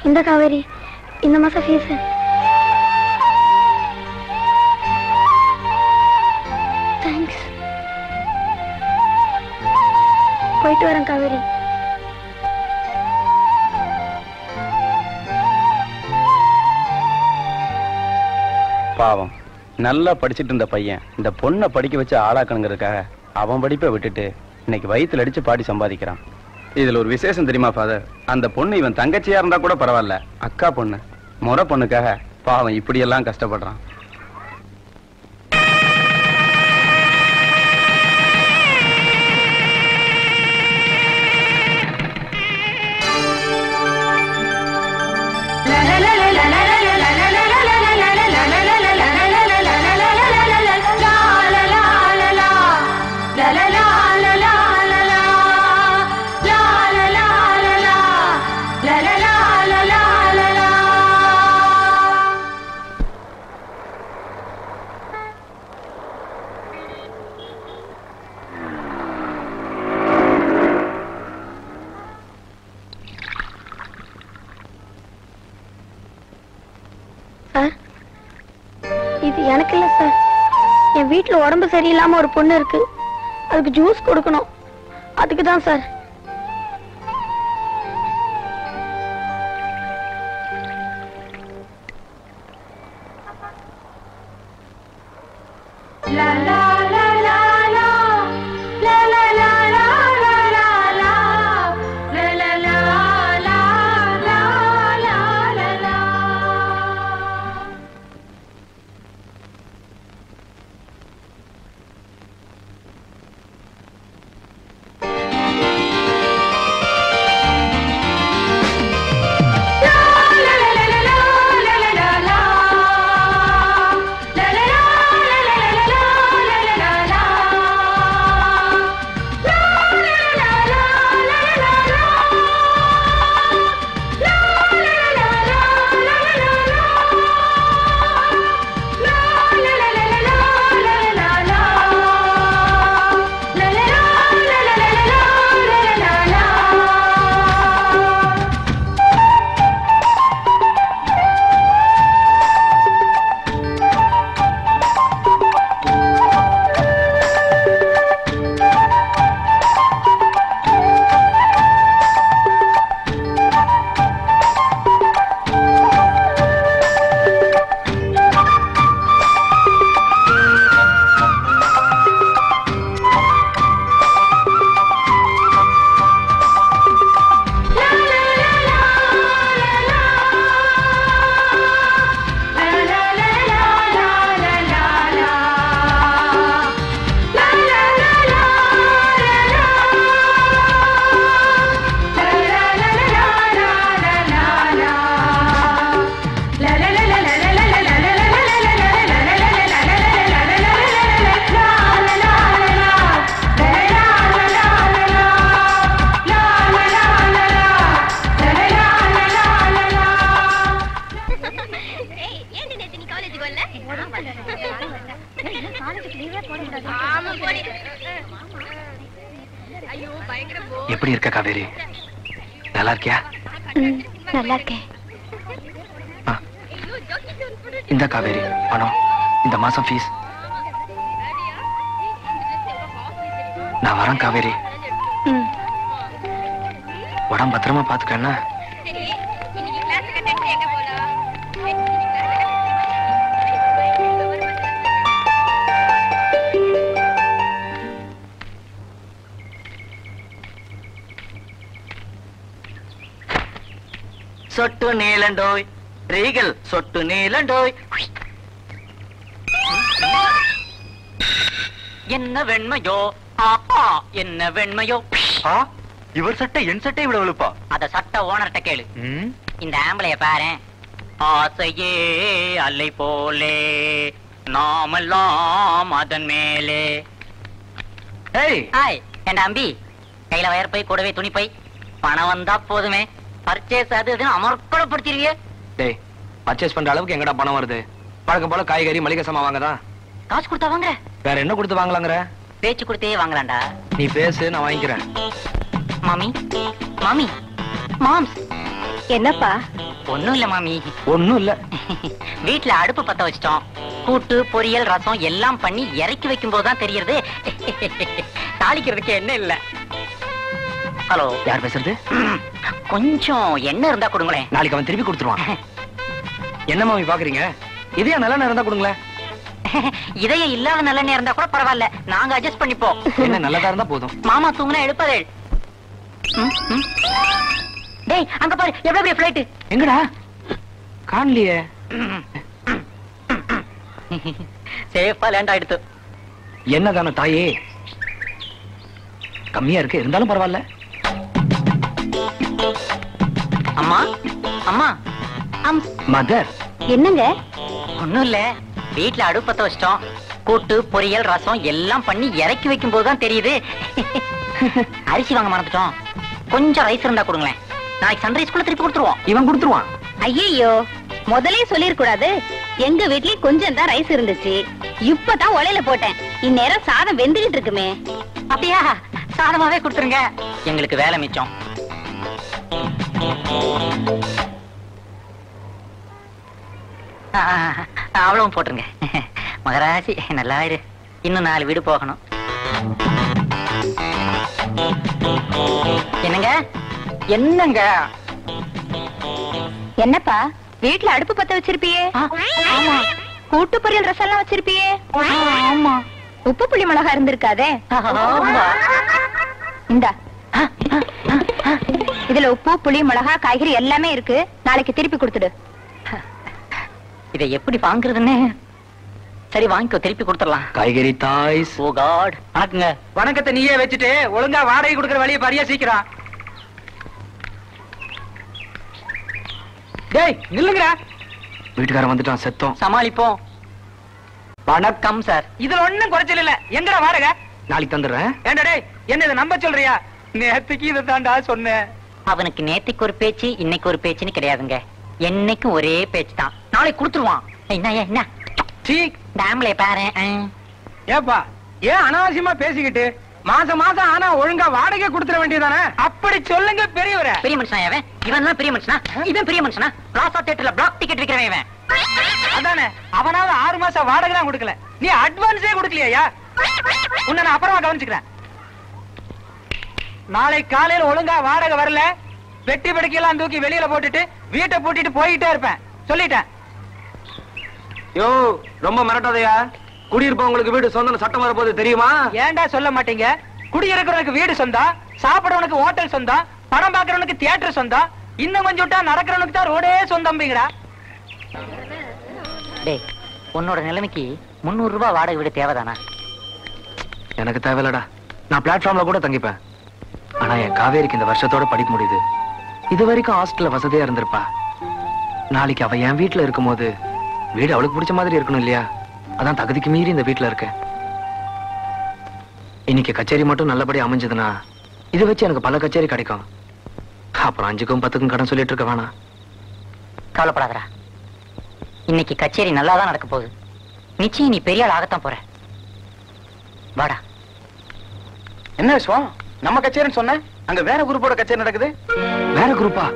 இந்த காவேரி இந்த மாசம் ஃபீஸ். தேங்க்ஸ். போயிட்டு வரேன் காவேரி. பாவம் நல்லா படிச்சுட்டு இருந்த பையன் இந்த பொண்ணை படிக்க வச்சு ஆளாக்கணுங்கிறதுக்காக அவன் படிப்பை விட்டுட்டு இன்னைக்கு வயித்துல அடிச்சு பாடி சம்பாதிக்கிறான். இதுல ஒரு விசேஷம் தெரியுமா ஃபாதர்? அந்த பொண்ணு இவன் தங்கச்சியா இருந்தா கூட பரவாயில்ல, அக்கா பொண்ணு, முறை பொண்ணுக்காக பாவம் இப்படியெல்லாம் கஷ்டப்படுறான். எனக்கு இல்ல சார், என் வீட்டுல உடம்பு சரியில்லாம ஒரு பொண்ணு இருக்கு, அதுக்கு ஜூஸ் கொடுக்கணும், அதுக்கு தான் சார். எப்படி இருக்க காவேரி? நல்லா இருக்கியா? நல்லா இருக்கேன். இந்த காவேரி பணம், இந்த மாசம் ஃபீஸ். நான் வரேன் காவேரி. உடம்பு பத்திரமா பாத்துக்கன்னா. சொட்டு நீலண்டோய் ரீகல் சொட்டு நீலண்டோய். என்ன வெண்மையோ ஆப்பா, என்ன வெண்மையோ. இவர் சட்டை என் சட்டை விட வெளுப்பா? அத சட்டை ஓனர்ட்ட கேளு. இந்த ஆம்பளைய பாரு. ஆசையே அலை போலே நாமெல்லாம் அதன் மேலே. என் அம்பி கையில வயற்பை கூடவே துணிப்பை, பணம் வந்தா போதுமே. பர்ச்சேஸ் அது அமர்க்கப்படுத்திருவிய. டேய், பர்ச்சேஸ் பண்ற அளவுக்கு எங்கடா பணம் வருது? பழக்கம் போல காய்கறி மளிகை சாமான் வாங்கதான். காசு கொடுத்தா வாங்குற? வேற என்ன கொடுத்து வாங்கலாங்கிற? பேச்சு கொடுத்தே வாங்கலாம்டா. நீ பேசு, நான் வாங்கிக்கிறேன். மாமி, மாமி, மாம்ஸ். என்னப்பா? ஒண்ணும் இல்ல மாமி. ஒண்ணும் இல்ல. வீட்டுல அடுப்பு பத்த வச்சிட்டோம். கூட்டு பொரியல் ரசம் எல்லாம் பண்ணி இறக்கி வைக்கும் போதுதான் தெரியுது தாளிக்கிறதுக்கு என்ன இல்ல. ஹலோ, யார் பேசுறது? கொஞ்சம் எண்ணெய் இருந்தா கொடுங்களேன். நாளைக்கு அவன் திருப்பி கொடுத்துருவான். என்ன மாமி பாக்குறீங்க? இதே நல்ல நேரம் இருந்தா கொடுங்களேன். இதயம் இல்லாத நல்ல நேரம் இருந்தா கூட பரவாயில்ல, நாங்க அட்ஜஸ்ட் பண்ணிப்போம். என்ன நல்லதா இருந்தா போதும். மாமா தூங்குனா எழுப்பதே. டேய் அங்க பாரு, எவ்வளவு பெரிய ஃளைட். எங்கடா? காணலையே. சேஃபா லேண்ட் ஆயிடுது. என்னதான தாயே, கம்மியா இருக்கு இருந்தாலும் பரவாயில்ல. அம்மா அம்மா மதர். என்னங்க? ஒண்ணும் இல்ல, வீட்டுல அடுப்பு பத்த வச்சிட்டோம். கூட்டு பொரியல் ரசம் எல்லாம் பண்ணி இறக்கி வைக்கும் போதுதான் தெரியுது. அரிசி வாங்க மறந்துட்டோம். கொஞ்சம் ரைஸ் இருந்தா கொடுங்களேன். நாளைக்கு சன்ரைஸ்குள்ள திருப்பி கொடுத்துருவோம். இவன் கொடுத்துருவான். ஐயோ, முதலே சொல்லிருக்கூடாது. எங்க வீட்லயும் கொஞ்சம் தான் ரைஸ் இருந்துச்சு, இப்பதான் உலையில போட்டேன். இந்நேரம் சாதம் வெந்துகிட்டு இருக்குமே. அப்படியா? சாதமாவே கொடுத்துருங்க, எங்களுக்கு வேலை மிச்சம். அவ்வளவும் போட்டுருங்க. மகராசி நல்லா இரு, இன்னும் 4 வீடு போகணும். என்னங்க என்னங்க? என்னப்பா, வீட்ல அடுப்பு பத்த வச்சிருப்பியே? ஆமா. கூட்டு பொரியல் ரசம் எல்லாம் வச்சிருப்பியே? ஆமா. உப்பு புளி மிளகா இருந்திருக்காதே? ஆமா. இந்தா, இதுல உப்பு புளி மிளகா காய்கறி எல்லாமே இருக்கு. நாளைக்கு திருப்பி கொடுத்துடு. இதை எப்படி வாங்குறதுன்னு? சரி வாங்கிக்கோ, திருப்பி கொடுத்துடலாம். காய்கறி தாய்ஸ். ஓ காட். வணக்கங்க. வணக்கத்தை நீயே வச்சுட்டு ஒழுங்கா வாடகை கொடுக்கற வழியை பாரியா சீக்கிரம். டேய் நில்லுங்கடா. வீட்டுக்காரன் வந்துட்டான், செத்தோம். சமாளிப்போம். வணக்கம் சார். இதுல ஒண்ணும் குறைச்சல் இல்ல. எங்கடா வாடகை? நாளைக்கு தந்துடுறேன். ஏண்டா டேய், என்ன இதை நம்ப சொல்றியா? நேத்துக்கு இதை தாண்டா சொன்னேன். அவனுக்கு நேத்துக்கு ஒரு பேச்சு, இன்னைக்கு ஒரு பேச்சுன்னு கிடையாதுங்க. என்னைக்கும் ஒரே பேச்சு தான். நாளைக்கு கொடுத்துருவான். என்ன சீ, டேம்ல பாரு. ஏப்பா, ஏன் அனாவசியமா பேசிக்கிட்டு? மாசம் மாசம் ஆனா ஒழுங்கா வாடகை கொடுத்துட வேண்டியதானே? அப்படி சொல்லுங்க பெரியவரே. பெரிய மனுஷனா இவன்? இவன் தான் பெரிய மனுஷனா? இவன் பெரிய மனுஷனா? பிளாசா தியேட்டர்ல பிளாக் டிக்கெட் விக்கிறவன் இவன். அதானே, அவனால 6 மாசம் வாடகை தான் கொடுக்கல, நீ அட்வான்ஸே கொடுக்கலையா? உன்னை நான் அப்புறமா கவனிச்சுக்கிறேன். நாளை காலையில ஒழுங்கா வாடகை வரல, வெட்டி படுக்கையெல்லாம் தூக்கி வெளியில போட்டுட்டு வீட்டை பூட்டிட்டு போயிட்டே இருப்பேன், சொல்லிட்டேன். யோ, ரொம்ப மிரட்டாதையா. குடியிருப்பவங்களுக்கு வீடு சொந்தம் சட்டம் வரப்போது தெரியுமா? ஏன்டா சொல்ல மாட்டீங்க? குடியிருக்கிறவனுக்கு வீடு சொந்தம், சாப்பிடறவனுக்கு ஹோட்டல் சொந்தம், படம் பாக்குறவனுக்கு தியேட்டர் சொந்தம், இன்னும் கொஞ்சம் விட்டா நடக்கிறவனுக்கு தான் ரோடே சொந்தம்பிங்கடா. டேய், உன்னோட நிலைமைக்கு 300 ரூபாய் வாடகை வீடு தேவைதானா? எனக்கு தேவையில்லடா, நான் பிளாட்ஃபார்ம்ல கூட தங்கிப்பேன். ஆனா என் காவேரிக்கு இந்த வருஷத்தோட படிக்க முடியுது. இது வரைக்கும் ஹாஸ்டல்ல வசதியா இருந்திருப்பா. நாளைக்கு அவ என் வீட்டுல இருக்கும் போது வீடு அவளுக்கு பிடிச்ச மாதிரி இருக்கணும் இல்லையா? அதான் தகுதிக்கு மீறி இந்த வீட்டுல இருக்கேன். இன்னைக்கு கச்சேரி மட்டும் நல்லபடி அமைஞ்சதுன்னா இதை வச்சு எனக்கு பல கச்சேரி கிடைக்கும். அப்புறம் 5க்கும் 10க்கும் கடன் சொல்லிட்டு இருக்க வேணாம். கவலைப்படாதடா, இன்னைக்கு கச்சேரி நல்லாதான் நடக்க போகுது. நிச்சயம் நீ பெரிய ஆள் ஆகத்தான் போற. வாடா. என்ன விஷயம்? நம்ம கச்சேரின்னு சொன்ன, அங்க வேற குரூப்போட கச்சேரி நடக்குது. வேற குரூப்பா?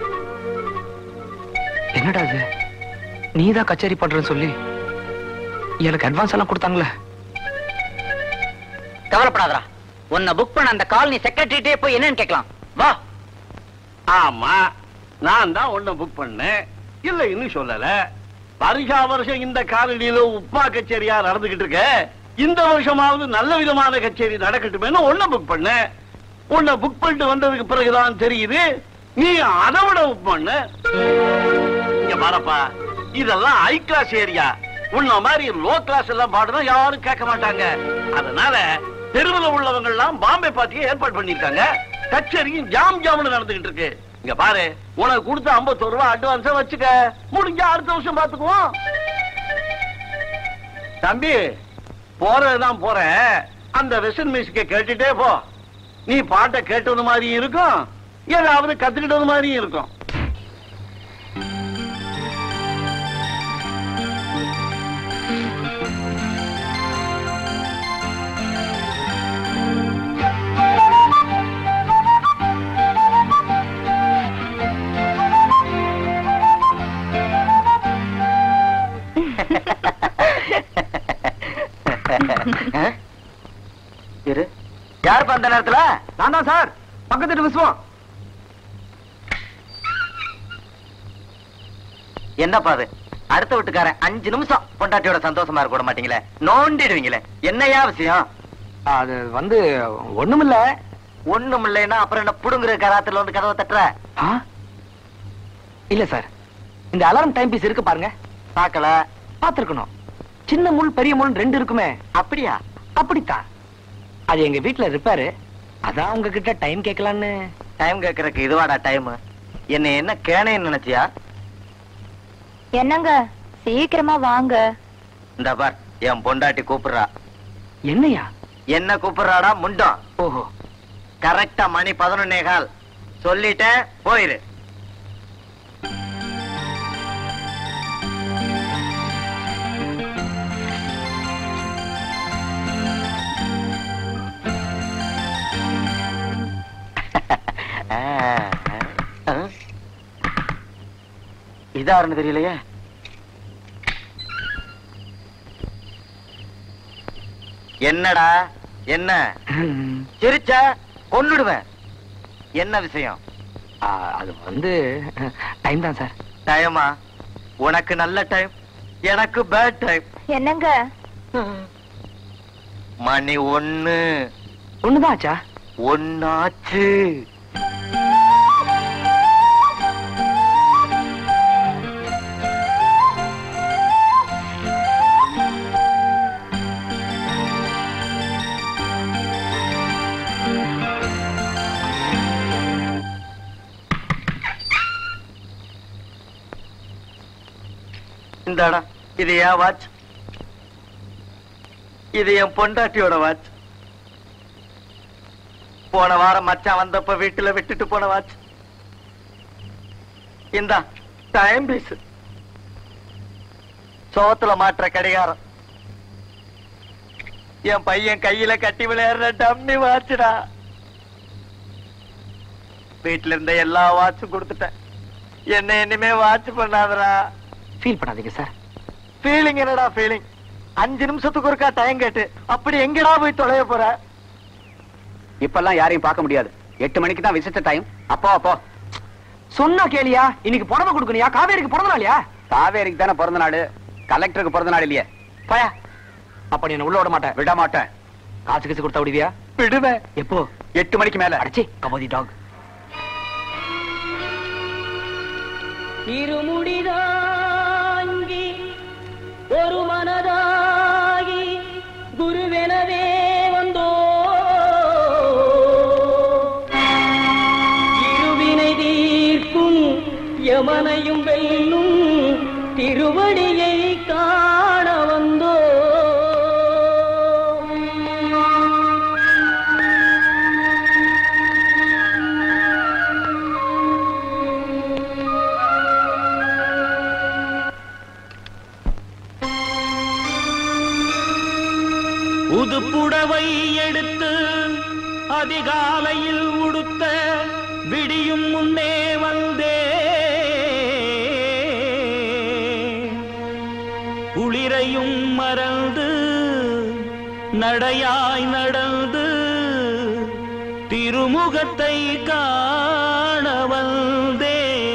என்னடா இது? நீதான் கச்சேரி பண்றேன்னு சொல்லி எனக்கு அட்வான்ஸ் எல்லாம் கொடுத்தாங்களே. கவலைப்படாதடா, உன்னை புக் பண்ண அந்த காலனி செக்ரட்டரிட்டே போய் என்னன்னு கேட்கலாம். வா. ஆமா, நான் தான் உன்னை புக் பண்ணேன், இல்ல இன்னும் சொல்லல. வருஷா வருஷம் இந்த காலனியில உப்மா கச்சேரியா நடந்துகிட்டு இருக்க, இந்த வருஷமாவது நல்ல விதமான கச்சேரி நடக்கட்டுமே உன்னை புக் பண்ண. உன்னை புக் பண்ணிட்டு வந்ததுக்கு பிறகுதான் தெரியுது நீ அதை விட புக் பண்ண. இங்க பாரப்பா, இதெல்லாம் ஹை கிளாஸ் ஏரியா. உன்ன மாதிரி லோ கிளாஸ் எல்லாம் பாடுனா யாரும் கேட்க மாட்டாங்க. அதனால தெருவில் உள்ளவங்க எல்லாம் பாம்பே பார்ட்டியை ஏற்பாடு பண்ணிருக்காங்க. கச்சேரியும் ஜாம் ஜாம்னு நடந்துகிட்டு இருக்கு. இங்க பாரு, உனக்கு கொடுத்த 51 ரூபாய் அட்வான்ஸா வச்சுக்க, முடிஞ்ச அடுத்த வருஷம் பாத்துக்குவோம். தம்பி, போறதுதான் போறேன், அந்த வெஸ்டர்ன் மியூசிக்கை கேட்டுட்டே போ. நீ பாட்டை கேட்டது மாதிரி இருக்கும், ஏதாவது கத்துக்கிட்டது மாதிரியும் இருக்கும். இரு, யாருப்பா அந்த நேரத்துல? நான் தான் சார், பக்கத்து விசுவம். என்னப்பா அது? அடுத்த வீட்டுக்காரன் 5 நிமிஷம் பொண்டாட்டியோட சந்தோஷமா இருக்க விட மாட்டீங்களே, நோண்டிடுவீங்களே, என்னையா விஷயம்? அது வந்து ஒண்ணுமில்ல. ஒண்ணுமில்லைன்னா அப்புறம் என்ன புடுங்குற கராத்துல வந்து கதவை தட்டுற? இல்ல சார், இந்த அலாரம் டைம் பீஸ் இருக்கு பாருங்க, பாக்கல, பாத்துருக்கணும். சின்ன முள் பெரிய முள் 2 இருக்குமே. அப்படியா? அப்படித்தான். அது எங்க வீட்டுல ரிப்பேரு, அதான் உங்ககிட்ட டைம் கேட்கலான்னு. டைம் கேட்கறதுக்கு இதுவாடா டைம்? என்ன கேனேன்னு நினைச்சியா? என்னங்க சீக்கிரமா வாங்க. இந்த பார், என் பொண்டாட்டி கூப்பிடுறா. என்னையா? என்ன கூப்பிடுறாடா முண்டம்? ஓஹோ, கரெக்டா மணி 11:15. சொல்லிட்டேன், போயிரு. இதாருன்னு தெரியலையே. என்னடா என்ன சிரிச்ச கொன்னுடுவேன். என்ன விஷயம்? அது வந்து டைம் தான் சார். டைமா? உனக்கு நல்ல டைம், எனக்கு பேட் டைம். என்னங்க? மணி 1 தான் ஆச்சா? 1 ஆச்சு. இந்தாடா, இது என் வாட்ச், இது என் பொண்டாட்டியோட வாட்ச். போன வாரம் மச்சான் வந்தப்ப வீட்டுல விட்டுட்டு போன வாட்ச். இந்தா டைம் பீஸ், சோத்துல மாற்ற கடிகாரம், என் பையன் கையில கட்டி விளையாடுற டம்மி வாட்ச்டா. வீட்டுல இருந்த எல்லா வாட்சும் கொடுத்துட்டேன். என்ன இனிமே வாட்ச் பண்ணாதடா. ஃபீல் பண்ணாதீங்க சார். ஃபீலிங் என்னடா ஃபீலிங்? 5 நிமிஷத்துக்கு ஒருக்கா டைம் கேட்டு அப்படி எங்கடா போய் தொலைய போற? இப்பெல்லாம் யாரையும் பார்க்க முடியாது. 8 மணிக்கு தான் விசிட்ட டைம். அப்போ சொன்னா கேளியா? இன்னைக்கு புடவை கொடுக்கணியா? காவேரிக்கு பிறந்த நாளியா? காவேரிக்கு தானே பிறந்த நாள், கலெக்டருக்கு பிறந்த நாள் இல்லையே. பயா, அப்ப நீ என்ன உள்ள விட மாட்டேன்? விட மாட்டேன். காசு கீசு கொடுத்தா விடுவியா? விடுவேன். எப்போ? 8 மணிக்கு மேல. அடிச்சி கபோதி டாக். இருமுடிதாங்கி ஒரு மனதாகி குருவெனவே வந்தோ, இருவினை தீர்க்கும் யமனையும் வெல்லும் திருவடியை காண வந்தோ. புதுப்புடவை எடுத்து அதிகாலையில் உடுத்த விடியும் முன்னே வந்தே, குளிரையும் மறந்து நடையாய் நடந்து திருமுகத்தை காண வந்தே.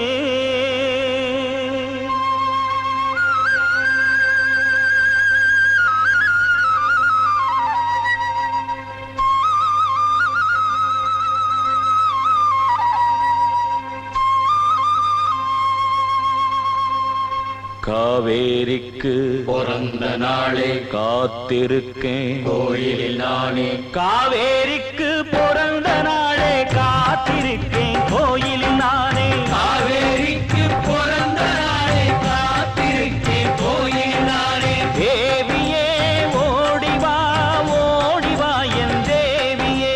காவேரிக்கு பிறந்த நாளே காத்திருக்கேன் கோயிலில் நானே. காவேரிக்கு பிறந்த நாளே காத்திருக்கேன் கோயிலில் நானே. காவேரிக்கு பிறந்த நாளே காத்திருக்கேன் கோயிலில் நானே. தேவியே ஓடிவா ஓடிவா என் தேவியே.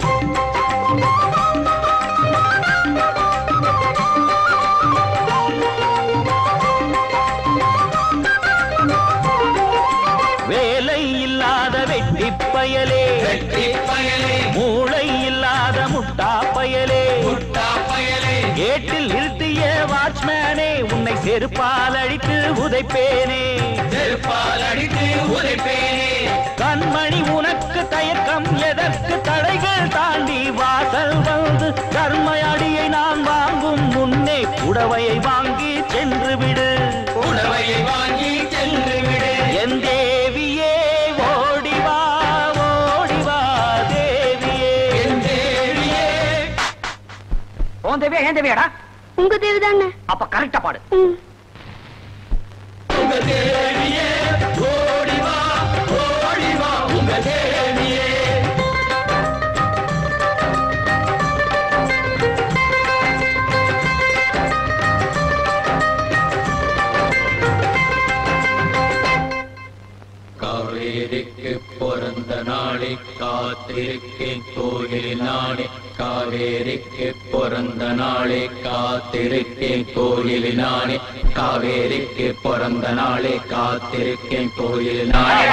வேலை இல்லாத வெட்டி பயலே, மூளை இல்லாத முட்டா பயலே, ஏட்டில் நிறுத்திய வாட்ச்மேனே உன்னை செருப்பால் அடித்து உதைப்பேனே கண்மணி உனக்கு தயக்கம் எதற்கு தடைகள் தாண்டி வாசல் வந்து கர்மையடியை நான் வாங்கும் முன்னே புடவையை வாங்கி சென்று விடு என் தேவியே ஓடிவா தேவியே உன் தேவியா ஏன் தேவியாடா? உங்க தேவைதானே. அப்ப கரெக்டா பாடு. காவேரிக்கு பிறந்த நாளை காத்திருக்கேன் கோயிலில் நானே காவேரிக்கு பிறந்த நாளை காத்திருக்கேன் கோயிலில் நானே காவேரிக்கு பிறந்த நாளை காத்திருக்கேன் கோயிலில் நானே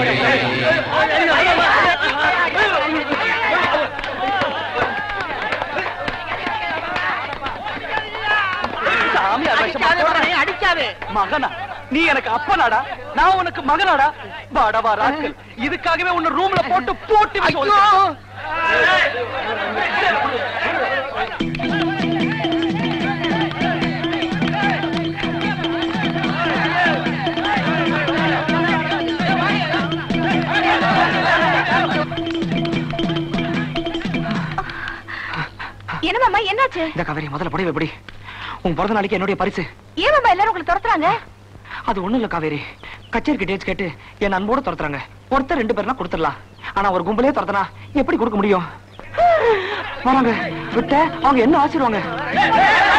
மகனா நீ எனக்கு அப்பனாடா, நான் உனக்கு மகனாடா. பாடவா ராஸ்கல், இதுக்காகவே உன்னை ரூம்ல போட்டு போட்டு என்ன மாமா, என்னாச்சு? இந்த காவேரி முதல்ல புடவை எப்படி? உன் பிறந்த நாளைக்கு என்னுடைய பரிசு. ஏன் மாமா எல்லாரும் உங்களை துரத்துறாங்க? அது ஒண்ணு இல்ல காவேரி, கச்சேரிக்கு டேட்ஸ் கேட்டு என் அன்போட துரத்துறாங்க. ஒருத்தர் 2 பேர்னா கொடுத்துடலாம், ஆனா ஒரு கும்பலே துரத்துனா எப்படி கொடுக்க முடியும்? வராங்க விட்ட அவங்க என்ன ஆசிடுவாங்க.